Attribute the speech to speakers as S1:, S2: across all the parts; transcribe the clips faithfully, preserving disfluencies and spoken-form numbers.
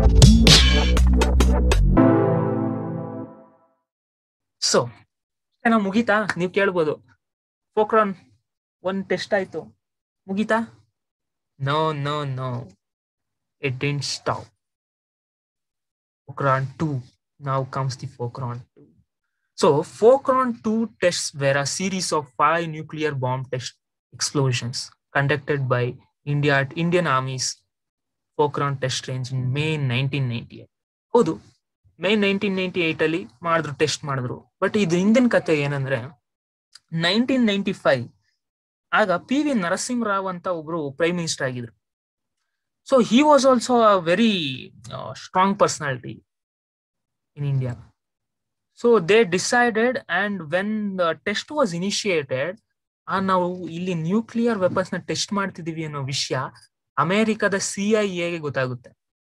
S1: So ಏನೋ ಮುಗೀತಾ? ನೀವ್ ಕೇಳ್ಬೋದು, ಪೋಖ್ರಾನ್ ಒಂದ್ ಟೆಸ್ಟ್ ಆಯ್ತು ಮುಗೀತಾ? No no no, it didn't stop. Pokhran two, now comes the Pokhran two. So Pokhran two tests were a series of five nuclear bomb test explosions conducted by India at Indian Army's Pokhran test range in May nineteen ninety-eight. ಹೌದು, May nineteen ninety eight ಅಲ್ಲಿ ಮಾಡಿದ್ರು, test ಮಾಡಿದ್ರು. But ಇದು ಹಿಂದಿನ ಕತೆ ಏನಂದ್ರೆ, nineteen ninety five ಆಗ P V Narasimha Rao ಅಂತ ಒಬ್ರು ಪ್ರೈಮ್ ಮಿನಿಸ್ಟರ್ ಆಗಿದ್ರು. So he was also a very strong personality in India. So they decided, and when the test was initiated, ಆ ನಾವು ಇಲ್ಲಿ ನ್ಯೂಕ್ಲಿಯರ್ ವೆಪನ್ಸ್ ನ ಟೆಸ್ಟ್ ಮಾಡ್ತಿದೀವಿ ಅನ್ನೋ ವಿಷಯ ಅಮೆರಿಕದ ಸಿ ಐ ಎಗೆ ಗೊತ್ತಾಗುತ್ತೆ.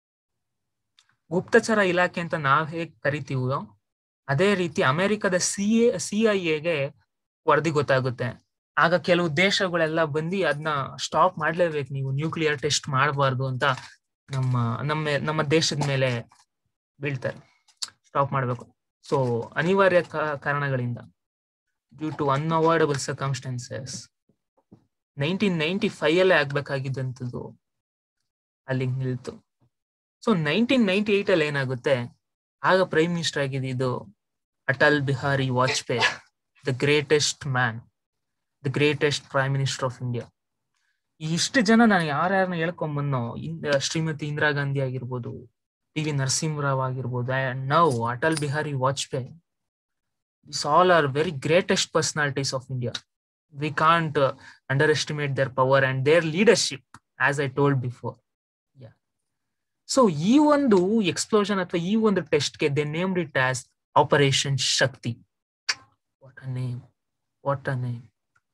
S1: ಗುಪ್ತಚರ ಇಲಾಖೆ ಅಂತ ನಾವ್ ಹೇಗ್ ಕರಿತೀವೋ ಅದೇ ರೀತಿ ಅಮೆರಿಕದ ಸಿ ಎ ಸಿ ಐ ಎಗೆ ವರದಿ ಗೊತ್ತಾಗುತ್ತೆ. ಆಗ ಕೆಲವು ದೇಶಗಳೆಲ್ಲ ಬಂದು ಅದನ್ನ ಸ್ಟಾಪ್ ಮಾಡ್ಲೇಬೇಕು, ನೀವು ನ್ಯೂಕ್ಲಿಯರ್ ಟೆಸ್ಟ್ ಮಾಡಬಾರ್ದು ಅಂತ ನಮ್ಮ ನಮ್ಮ ನಮ್ಮ ದೇಶದ ಮೇಲೆ ಬೀಳ್ತಾರೆ, ಸ್ಟಾಪ್ ಮಾಡಬೇಕು. ಸೊ ಅನಿವಾರ್ಯ ಕಾರಣಗಳಿಂದ, due to unavoidable circumstances, nineteen ninety five ಅಲ್ಲೇ ಆಗ್ಬೇಕಾಗಿದ್ದಂಥದ್ದು ಅಲ್ಲಿ ನಿಲ್ತು. ಸೊ ನೈನ್ಟೀನ್ ನೈನ್ಟಿ ಏಟ್ ಅಲ್ಲಿ ಏನಾಗುತ್ತೆ, ಆಗ ಪ್ರೈಮ್ ಮಿನಿಸ್ಟರ್ ಆಗಿದ್ದು Atal Bihari Vajpayee, the greatest man, the greatest prime minister of India. ಇಷ್ಟು ಜನ ನಾನು ಯಾರ್ಯಾರನ್ನ ಹೇಳ್ಕೊಂಬನ್ನೋ, ಶ್ರೀಮತಿ ಇಂದಿರಾ ಗಾಂಧಿ ಆಗಿರ್ಬೋದು, ಪಿ ವಿ ನರಸಿಂಹರಾವ್ ಆಗಿರ್ಬೋದು, and now Atal Bihari Vajpayee, these all are very greatest personalities of India. We can't uh, underestimate their power and their leadership, as I told before. Yeah. So ಈ ಒಂದು explosion ಅಥವಾ ಈ ಒಂದು ಟೆಸ್ಟ್ ಗೆ they named it as Operation Shakti. What a name! What a name!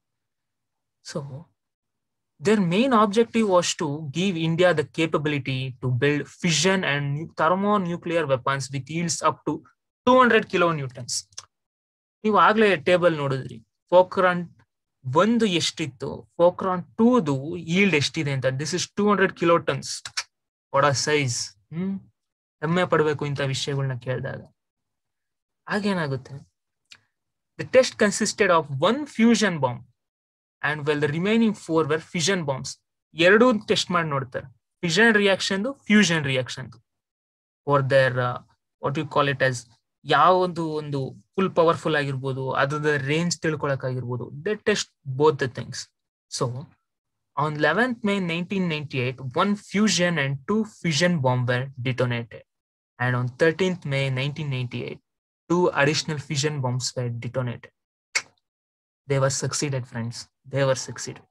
S1: So their main objective was to give India the capability to build fission and thermonuclear weapons with yields up to two hundred kilonewtons. ನೀವು ಆಗ್ಲೇ table ನೋಡಿದ್ರಿ, ಪೋಖ್ರಾನ್ ಒಂದು ಎಷ್ಟಿತ್ತು, Pokhran ಟೂದು yield ಎಷ್ಟಿದೆ ಅಂತ. This is two hundred kilotons. What a size! Hmm ಹೆಮ್ಮೆ ಪಡ್ಬೇಕು ಇಂಥ ವಿಷಯಗಳನ್ನ ಕೇಳಿದಾಗ. ಆಗೇನಾಗುತ್ತೆ, the test consisted of one fusion bomb and well the remaining four were fission bombs. ಎರಡೂ ಟೆಸ್ಟ್ ಮಾಡಿ ನೋಡ್ತಾರೆ, fission reaction, fusion reaction, for there what you call it as, ಯಾವ ಒಂದು ಒಂದು ಫುಲ್ ಪವರ್ಫುಲ್ ಆಗಿರ್ಬೋದು, ಅದ್ರ ರೇಂಜ್ ತಿಳ್ಕೊಳಕ್ ಆಗಿರ್ಬೋದು. They test both the things. So on eleventh May nineteen ninety eight one fusion and two fission bomb were detonated, and on thirteenth May nineteen ninety eight two additional fission bombs were detonated. They were succeeded, friends. They were succeeded.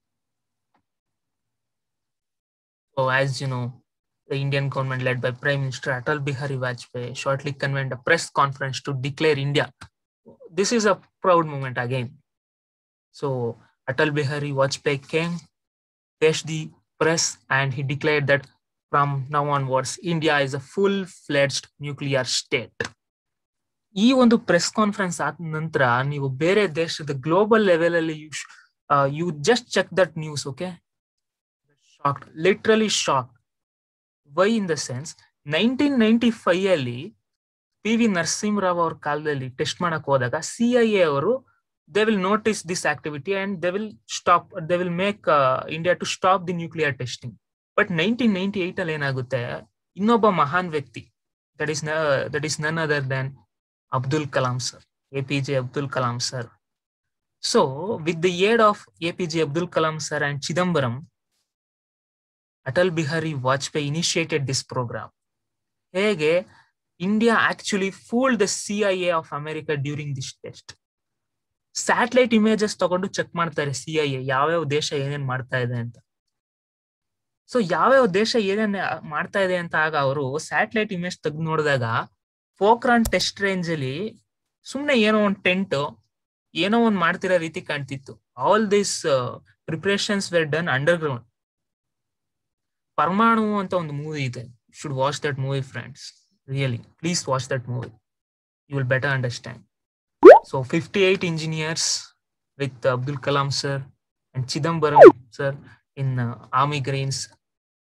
S1: So, as you know, the Indian government led by Prime Minister Atal Bihari Vajpayee shortly convened a press conference to declare India. This is a proud moment again. So, Atal Bihari Vajpayee came, faced the press, and he declared that from now onwards, India is a full-fledged nuclear state. ಈ ಒಂದು press conference ಆದ ನಂತರ ನೀವು ಬೇರೆ ದೇಶದ global level ಅಲ್ಲಿ you just check that news, okay, shocked, literally shocked. Why in the sense, nineteen ninety five ಅಲ್ಲಿ P V Narasimha Rao ಅವ್ರ ಕಾಲದಲ್ಲಿ ಟೆಸ್ಟ್ ಮಾಡಕ್ ಹೋದಾಗ ಸಿ ಐ ಎ ಅವರು they will notice this activity and they will stop, they will make India to stop the nuclear testing. But nineteen ninety eight ಅಲ್ಲಿ ಏನಾಗುತ್ತೆ, ಇನ್ನೊಬ್ಬ ಮಹಾನ್ ವ್ಯಕ್ತಿ, that is that is none other Dhan Abdul Kalam sir, A P J Abdul Kalam sir. So, with the aid of A P J Abdul Kalam sir and Chidambaram, Atal Bihari Vajpayee initiated this program. Hege, India actually fooled the C I A of America during this test. Satellite images ತಗೊಂಡು check ಮಾಡ್ತಾರೆ C I A, ಯಾವ್ಯಾವ ದೇಶ ಏನೇನ್ ಮಾಡ್ತಾ ಇದೆ ಅಂತ. So ಯಾವ್ಯಾವ ದೇಶ ಏನೇನ್ ಮಾಡ್ತಾ ಇದೆ ಅಂತ ಆಗ ಅವರು ಸ್ಯಾಟಲೈಟ್ ಇಮೇಜ್ ತೆಗೆದು ನೋಡಿದಾಗ ಪೋಖ್ರಾನ್ ಟೆಸ್ಟ್ ರೇಂಜ್ ಅಲ್ಲಿ ಸುಮ್ನೆ ಏನೋ ಒಂದ್ ಟೆಂಟ್ ಏನೋ ಒಂದ್ ಮಾಡ್ತಿರೋ ರೀತಿ ಕಾಣ್ತಿತ್ತು. All this preparations were done underground. Parmanu ಅಂತ ಒಂದು ಮೂವಿ ಇದೆ, should watch that movie friends, really please watch that movie, you will better understand. So fifty eight engineers with Abdul Kalam sir and Chidambaram sir in army greens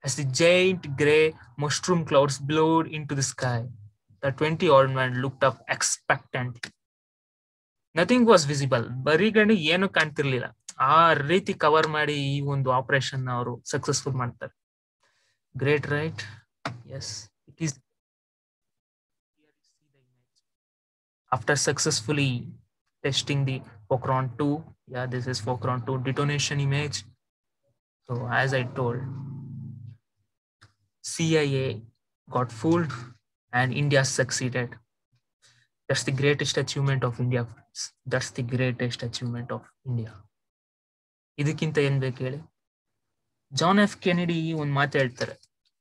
S1: as the giant grey mushroom clouds blowed into the sky. The twenty-odd man looked up expectantly. Nothing was visible. ಬರಿಗಣ್ಣಿ ಏನು ಕಾಣ್ತಿರ್ಲಿಲ್ಲ. ಆ ರೀತಿ cover ಮಾಡಿ ಈ ಒಂದು operation ಅವರು successful ಮಾಡ್ತಾರೆ. Great right? Yes, it is. After successfully testing the Pokhran two, yeah, this is Pokhran two detonation image. So as I told, C I A got fooled and India succeeded. That's the greatest achievement of India, friends. That's the greatest achievement of India. ಇದಕ್ಕಿಂತ ಏನ್ ಬೇಕು ಹೇಳಿ? John F Kennedy ಒಂದು ಮಾತು ಹೇಳ್ತಾರೆ,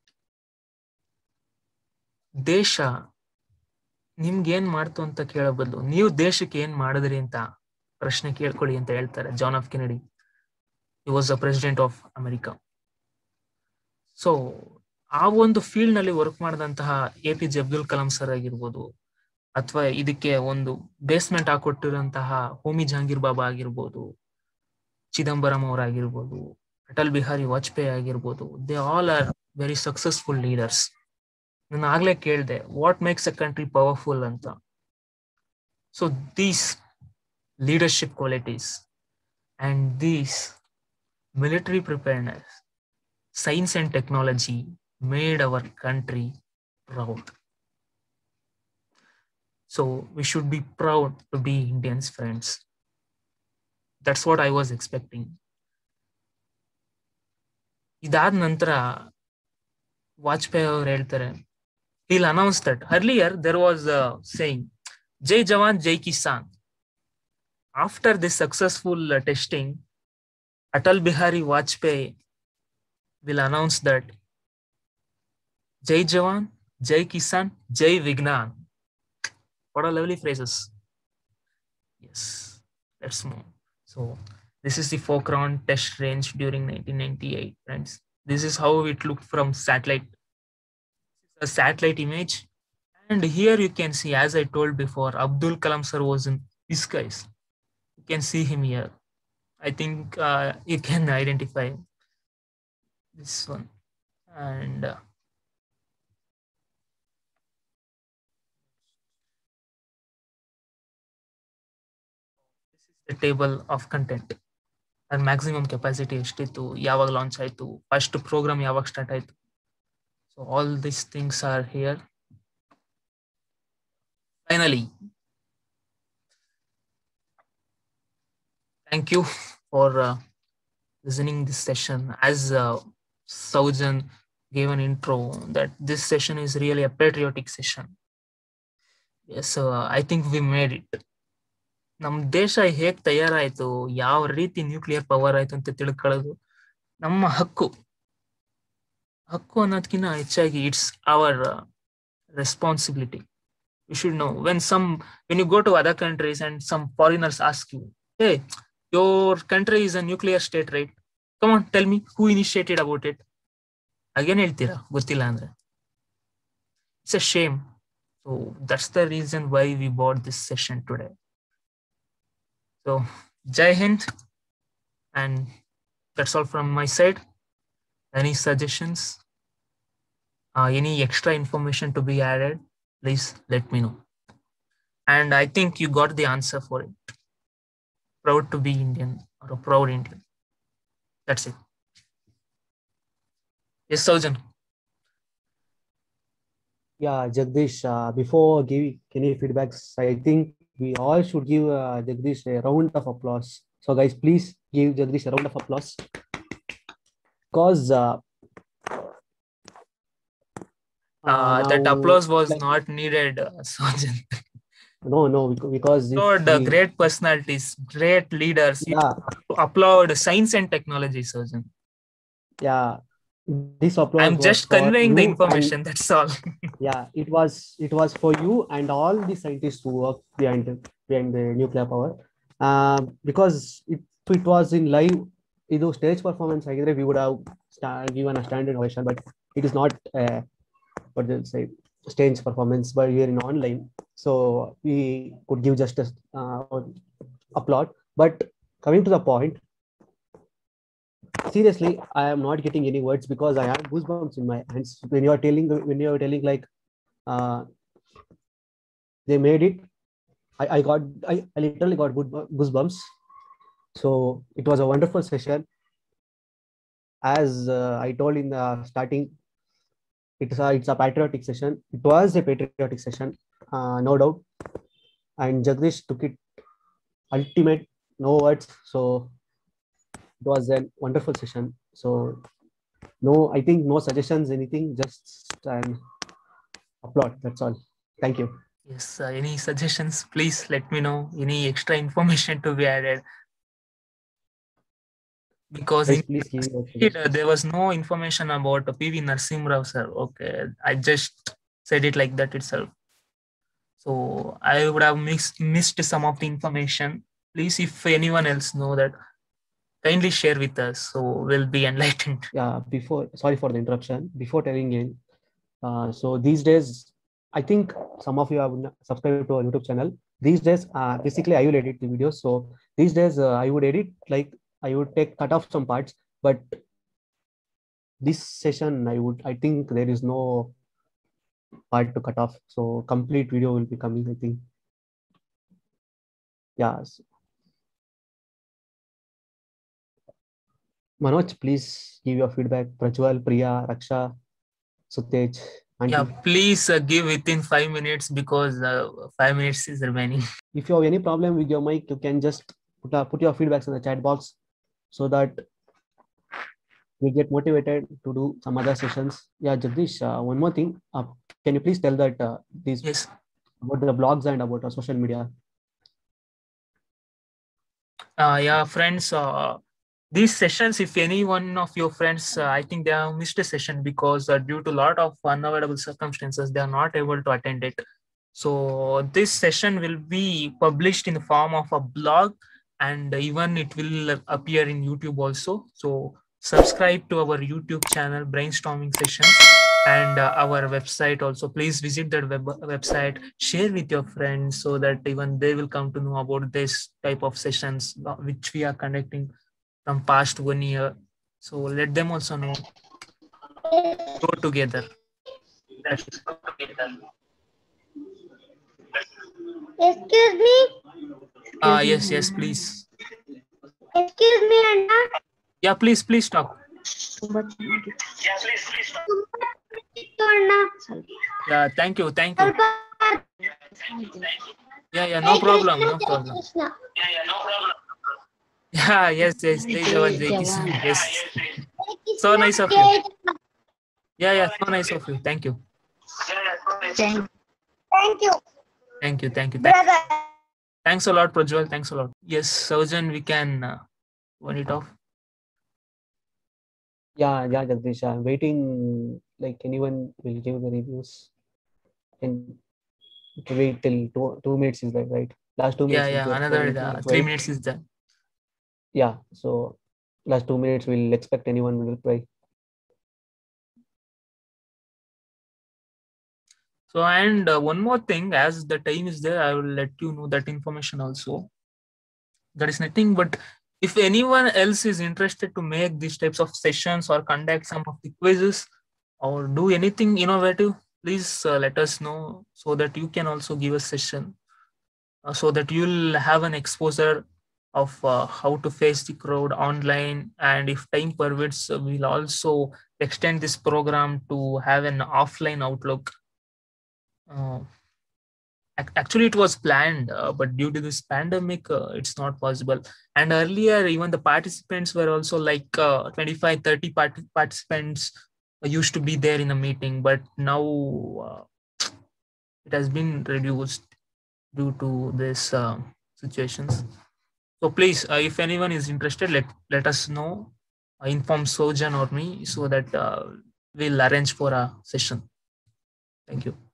S1: ದೇಶ ನಿಮ್ಗೆ ಏನ್ ಮಾಡ್ತು ಅಂತ ಕೇಳೋ ಬದಲು ನೀವು ದೇಶಕ್ಕೆ ಏನ್ ಮಾಡಿದ್ರಿ ಅಂತ ಪ್ರಶ್ನೆ ಕೇಳ್ಕೊಳ್ಳಿ ಅಂತ ಹೇಳ್ತಾರೆ John F Kennedy. He was the president of America. So ಆ ಒಂದು ಫೀಲ್ಡ್ ನಲ್ಲಿ ವರ್ಕ್ ಮಾಡಿದಂತಹ A P J Abdul Kalam sir ಆಗಿರ್ಬೋದು, ಅಥವಾ ಇದಕ್ಕೆ ಒಂದು ಬೇಸ್ಮೆಂಟ್ ಹಾಕೊಟ್ಟಿರುವಂತಹ ಹೋಮಿ ಜಹಾಂಗೀರ್ ಬಾಬಾ ಆಗಿರ್ಬೋದು, ಚಿದಂಬರಂ ಅವರಾಗಿರ್ಬೋದು, ಅಟಲ್ ಬಿಹಾರಿ ವಾಜಪೇಯಿ ಆಗಿರ್ಬೋದು, they all are very successful leaders. ನಾನು ಆಗ್ಲೇ ಕೇಳಿದೆ, what makes a country powerful ಅಂತ. So these leadership qualities and these military preparedness, science and technology made our country proud. So we should be proud to be Indians, friends. That's what I was expecting. ಇದಾದ ನಂತರ ವಾಜಪೇಯಿ ಅವರು ಹೇಳ್ತಾರೆ, he'll announce that earlier there was a saying, Jai Jawan, Jai Kisan. After this successful uh, testing, Atal Bihari Vajpayee will announce that Jai Jawan, Jai Kisan, Jai Vignan. What are lovely phrases. Yes, let's move. So this is the Pokhran test range during nineteen ninety-eight, friends. This is how it looked from satellite. A satellite image, and here you can see, as I told before, Abdul Kalam sir was in these guys. You can see him here. I think uh, you can identify this one. And uh, this is the table of content. And maximum capacity ಎಷ್ಟಿತ್ತು, ಯಾವಾಗ launch ಆಯ್ತು, first program ಯಾವಾಗ start ಆಯ್ತು. So all these things are here. Finally, thank you for uh, listening this session. As uh, Saujan gave an intro that this session is really a patriotic session. Yes, uh, I think we made it. ನಮ್ಮ ದೇಶ ಹೇಗ್ ತಯಾರಾಯ್ತು, ಯಾವ ರೀತಿ nuclear power ಆಯ್ತು ಅಂತ ತಿಳ್ಕೊಳ್ಳೋದು ನಮ್ಮ ಹಕ್ಕು. ಹಕ್ಕು ಅನ್ನೋದಕ್ಕಿಂತ ಹೆಚ್ಚಾಗಿ it's our responsibility. You should know when some when you go to other countries and some foreigners ask you, hey, your country is a nuclear state, right? Come on, tell me who initiated about it. ಹಾಗೇನ್ ಹೇಳ್ತೀರಾ ಗೊತ್ತಿಲ್ಲ ಅಂದ್ರೆ? It's a shame. So that's the reason why we bought this session today. So Jai Hind, and that's all from my side. Any suggestions, uh, any extra information to be added, please let me know. And I think you got the answer for it. Proud to be Indian, or a proud Indian. That's it. Yes, Saujan.
S2: Yeah, Jagdish, uh, before giving any feedbacks, I think we all should give uh, Jagdish a round of applause. So guys, please give Jagdish a round of applause. Because uh,
S1: uh, that applause was like, not needed, uh, Saujan.
S2: No, no, because
S1: Lord, uh, great personalities, great leaders.
S2: Yeah.
S1: Applaud science and technology, Saujan.
S2: Yeah, this applause.
S1: I'm just conveying the information. And, that's all.
S2: Yeah, it was it was for you and all the scientists who work behind behind the nuclear power. Uh, because if it was in live, ಇದು stage performance ಆಗಿದ್ರೆ we would have given a standard ovation, but it is not uh, what they say stage performance, but we are in online, so we could give just a uh, applaud. But coming to the point, seriously, I am not getting any words because I have goosebumps in my hands when you are telling when you are telling like uh, they made it. I, I got I, I literally got good goosebumps. So it was a wonderful session. As uh, I told in the starting, it's a it's a patriotic session. It was a patriotic session, uh, no doubt. And Jagdish took it ultimate, no words. So it was a wonderful session. So no, I think no suggestions, anything, just an applaud. That's all. Thank you.
S1: Yes, uh, any suggestions, please let me know. Any extra information to be added? Because
S2: Yes,
S1: in
S2: please give your
S1: it, uh,
S2: suggestions.
S1: there was no information about uh, P V Narasimha Rao sir. Okay, I just said it like that itself. So I would have mixed, missed some of the information. Please, if anyone else know that, kindly share with us, so we'll be enlightened.
S2: Yeah, before, sorry for the interruption. Before telling in, uh, so these days, I think some of you have n- subscribed to our YouTube channel. These days, uh, basically, I will edit the videos. So these days, uh, I would edit like I would take cut off some parts, but this session, I would I think there is no part to cut off. So complete video will be coming, I think. Yes. Manoj, please give your feedback. Prajwal, Priya, Raksha, Sutej, Auntie.
S1: Yeah, please uh, give within five minutes because uh, five minutes is remaining.
S2: If you have any problem with your mic, you can just put, uh, put your feedbacks in the chat box so that we get motivated to do some other sessions. Yeah, Jagdish, uh, one more thing. Uh, can you please tell that uh, these
S1: Yes.
S2: about the blogs and about our social media?
S1: Uh, yeah, friends, uh, these sessions, if any one of your friends, uh, I think they have missed a session because uh, due to a lot of unavoidable circumstances, they are not able to attend it. So this session will be published in the form of a blog, and even it will appear in YouTube also. So subscribe to our YouTube channel, Brainstorming Sessions, and uh, our website also. Please visit that web website, share with your friends so that even they will come to know about this type of sessions uh, which we are conducting from past one year. So let them also know. Go together. That's
S3: Excuse me.
S1: uh, yes, yes, please.
S3: Excuse me, Anna.
S1: Yeah, please, please talk. Yeah, thank you, thank you. Yeah, yeah, no problem, no problem. Yeah, yes, yes, Jai Jawan, Jai Kisan. Yes. So nice of you. Yeah, yeah, so nice of you. Thank you.
S3: Thank you.
S1: Thank you, thank you. Thank
S3: Brother.
S1: Thanks a lot, Prajwal. Thanks a lot. Yes, Surgeon, we can uh, turn it off.
S2: Yeah, yeah, Jagdish. I'm waiting. Like anyone will give the reviews, and to wait till two, two minutes is like right. Last two
S1: Yeah,
S2: minutes is
S1: yeah,
S2: there. So
S1: another
S2: we
S1: uh,
S2: will
S1: three
S2: wait.
S1: minutes is done.
S2: Yeah. So last two minutes we'll expect anyone will reply.
S1: So, and uh, one more thing, as the time is there, I will let you know that information also. That is nothing but if anyone else is interested to make these types of sessions or conduct some of the quizzes or do anything innovative, please uh, let us know so that you can also give a session uh, so that you'll have an exposure of uh, how to face the crowd online. And if time permits, uh, we'll also extend this program to have an offline outlook. Uh, Actually, it was planned, uh, but due to this pandemic, uh, it's not possible. And earlier, even the participants were also like uh, twenty-five, thirty part participants used to be there in a meeting, but now uh, it has been reduced due to this uh, situations. So please, uh, if anyone is interested, let, let us know, uh, inform Sojan or me so that uh, we'll arrange for a session. Thank you.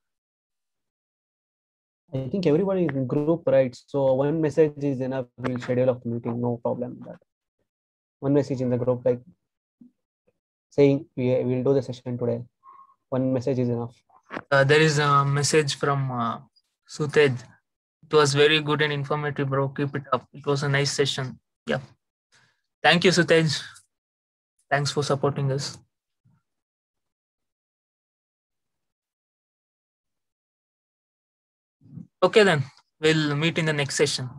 S2: I think everybody is in group, right? So one message is enough. We'll schedule of the meeting, no problem with that. One message in the group, like saying we will do the session today. One message is enough.
S1: Uh, there is a message from uh, Sutej. It was very good and informative, bro. Keep it up. It was a nice session. Yeah. Thank you, Sutej. Thanks for supporting us. Okay, then we'll meet in the next session.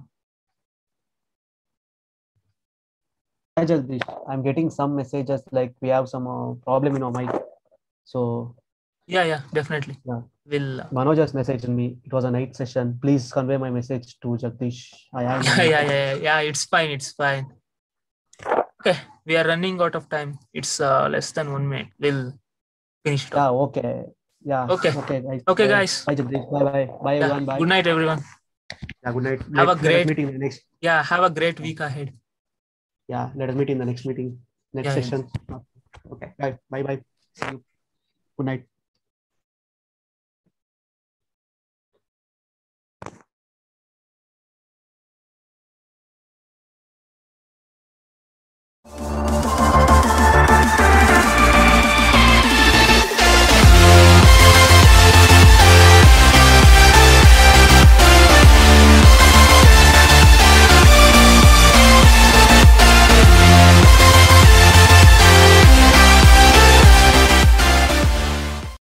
S2: Hi, Jagdish. I'm getting some messages like we have some uh, problem in our mic. So
S1: Yeah, yeah, definitely.
S2: Yeah.
S1: We'll. Uh,
S2: Manoj just messaged me. It was a night session. Please convey my message to Jagdish. I have
S1: yeah, yeah, yeah, yeah. It's fine. It's fine. Okay, we are running out of time. It's uh, less than one minute. We'll finish it.
S2: Yeah.
S1: Off.
S2: Okay. Yeah.
S1: Okay.
S2: Okay, guys.
S1: Okay,
S2: Bye.
S1: guys.
S2: Bye, Jagdish. Bye, bye. Bye,
S1: Yeah.
S2: everyone. Bye.
S1: Good night, everyone.
S2: Yeah. Good night.
S1: Have
S2: Let,
S1: a great
S2: let us meet in the next.
S1: Yeah. Have a great week ahead.
S2: Yeah. Let us meet in the next meeting. Next
S1: Yeah, yeah.
S2: session. Okay. Bye. Bye. Bye. See you. Good night.